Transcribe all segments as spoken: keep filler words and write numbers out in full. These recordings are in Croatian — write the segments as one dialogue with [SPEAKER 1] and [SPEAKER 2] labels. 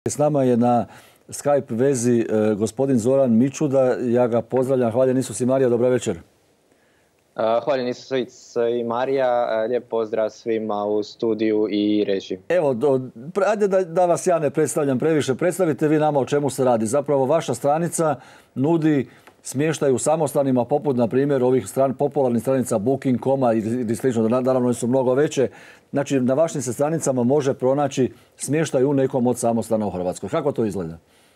[SPEAKER 1] S nama je na Skype vezi e, gospodin Zoran Mičuda. Ja ga pozdravljam. Hvaljen Isus i Marija. Dobar večer.
[SPEAKER 2] Uh, Hvaljen Isus i Marija. Lijep pozdrav svima u studiju i režiji.
[SPEAKER 1] Evo, do, ajde da, da vas ja ne predstavljam previše. Predstavite vi nama o čemu se radi. Zapravo vaša stranica nudi smještaj u samostanima poput, na primjer, ovih stran, popularnih stranica booking dot com ili slično. Naravno, su mnogo veće. Znači, na vašim se stranicama može pronaći smještaj u nekom od samostana u Hrvatskoj. Kako to izgleda?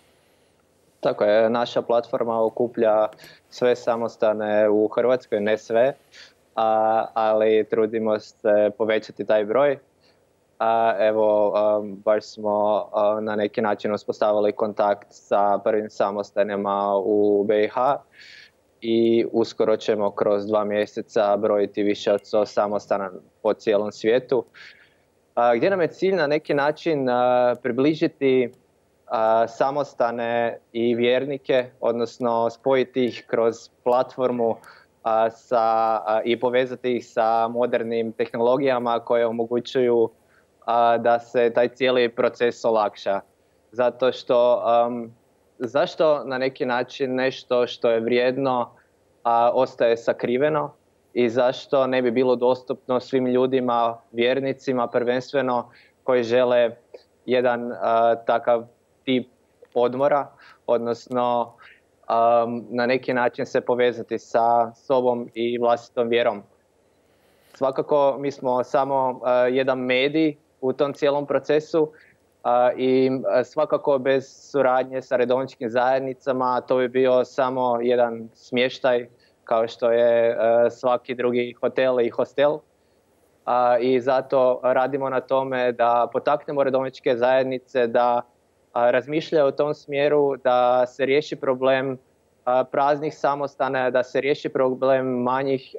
[SPEAKER 2] Tako je, naša platforma okuplja sve samostane u Hrvatskoj, ne sve, a, ali trudimo se povećati taj broj. A, evo, a, baš smo a, na neki način uspostavili kontakt sa prvim samostanima u B i H i uskoro ćemo kroz dva mjeseca brojiti više od sto samostana po cijelom svijetu, a, gdje nam je cilj na neki način a, približiti a, samostane i vjernike, odnosno spojiti ih kroz platformu a, sa, a, i povezati ih sa modernim tehnologijama koje omogućuju a, da se taj cijeli proces olakša. Zato što, um, zašto na neki način nešto što je vrijedno a, ostaje sakriveno i zašto ne bi bilo dostupno svim ljudima, vjernicima prvenstveno, koji žele jedan a, takav tip odmora, odnosno um, na neki način se povezati sa sobom i vlastitom vjerom. Svakako mi smo samo uh, jedan medij u tom cijelom procesu uh, i uh, svakako bez suradnje sa redovničkim zajednicama to bi bio samo jedan smještaj kao što je uh, svaki drugi hotel i hostel. Uh, I zato radimo na tome da potaknemo redovničke zajednice da razmišljaju u tom smjeru, da se riješi problem praznih samostana, da se riješi problem manjih,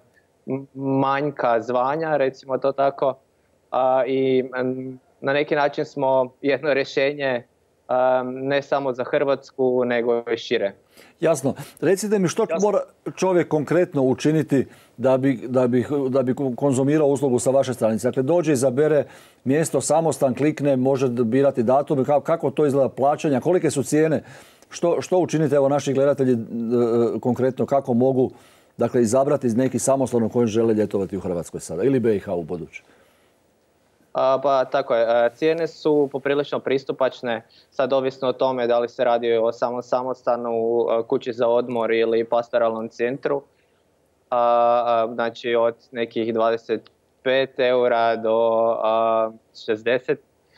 [SPEAKER 2] manjka zvanja, recimo to tako. I na neki način smo jedno rješenje ne samo za Hrvatsku, nego i šire.
[SPEAKER 1] Jasno. Recite mi što Jasno. mora čovjek konkretno učiniti da bi, da bi, da bi konzumirao uslugu sa vaše stranice. Dakle, dođe, izabere mjesto, samostan, klikne, može birati datum, kako to izgleda plaćanja, kolike su cijene, što, što učinite, evo naši gledatelji konkretno, kako mogu dakle, izabrati iz neki samostan u kojem žele ljetovati u Hrvatskoj sada ili B i H u buduće.
[SPEAKER 2] A, pa tako je, cijene su poprilično pristupačne, sad ovisno o tome da li se radi o samom samostanu, kući za odmor ili pastoralnom centru. A, a, znači od nekih dvadeset pet eura do a, šezdeset.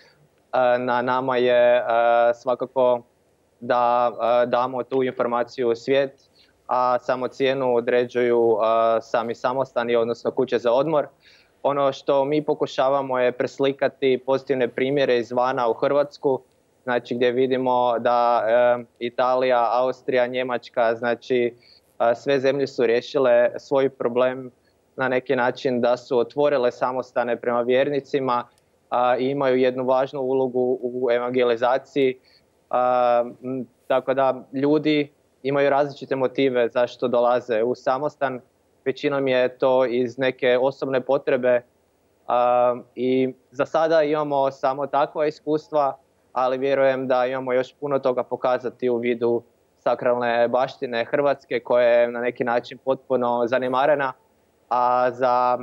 [SPEAKER 2] A, na nama je a, svakako da a, damo tu informaciju u svijet, a samo cijenu određuju a, sami samostani, odnosno kuće za odmor. Ono što mi pokušavamo je preslikati pozitivne primjere izvana u Hrvatsku, znači gdje vidimo da e, Italija, Austrija, Njemačka, znači e, sve zemlje su riješile svoj problem na neki način da su otvorile samostane prema vjernicima a, i imaju jednu važnu ulogu u evangelizaciji. A, m, tako da ljudi imaju različite motive zašto dolaze u samostan. Većinom je to iz neke osobne potrebe uh, i za sada imamo samo takva iskustva, ali vjerujem da imamo još puno toga pokazati u vidu sakralne baštine Hrvatske koja je na neki način potpuno zanemarena, a za,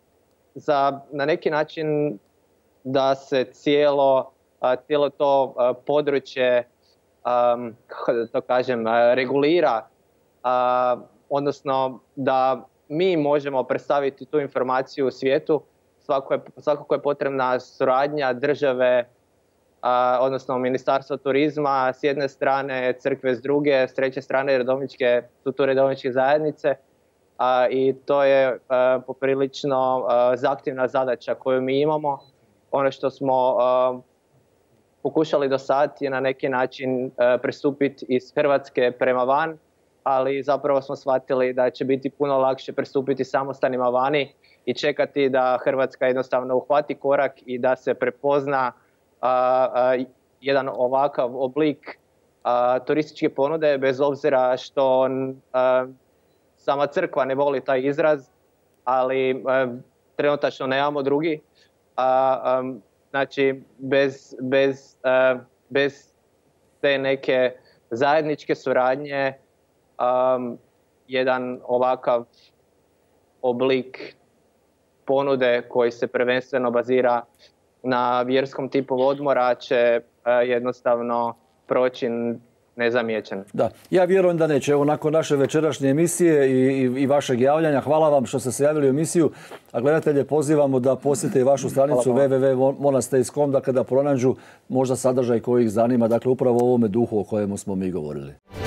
[SPEAKER 2] za na neki način da se cijelo, uh, cijelo to uh, područje um, kako da to kažem, uh, regulira, uh, odnosno da mi možemo predstaviti tu informaciju u svijetu. Svako je, svakako je potrebna suradnja države, a, odnosno Ministarstva turizma s jedne strane, crkve s druge, s treće strane redovničke, su tu redovničke zajednice. A, I to je a, poprilično a, zahtjevna zadaća koju mi imamo. Ono što smo a, pokušali do sad je na neki način a, pristupiti iz Hrvatske prema van, ali zapravo smo shvatili da će biti puno lakše pristupiti samostanima vani i čekati da Hrvatska jednostavno uhvati korak i da se prepozna a, a, jedan ovakav oblik a, turističke ponude, bez obzira što a, sama crkva ne voli taj izraz, ali a, trenutačno nemamo drugi. A, a, znači, bez, bez a, bez te neke zajedničke suradnje um, jedan ovakav oblik ponude koji se prvenstveno bazira na vjerskom tipu odmora će uh, jednostavno proći nezamijećen.
[SPEAKER 1] Da, ja vjerujem da neće. Evo, nakon naše večerašnje emisije i, i, i vašeg javljanja, hvala vam što ste se javili u emisiju, a gledatelje pozivamo da posjete i vašu stranicu w w w dot monasteries dot com, dakle da pronađu možda sadržaj koji ih zanima, dakle upravo u ovome duhu o kojemu smo mi govorili.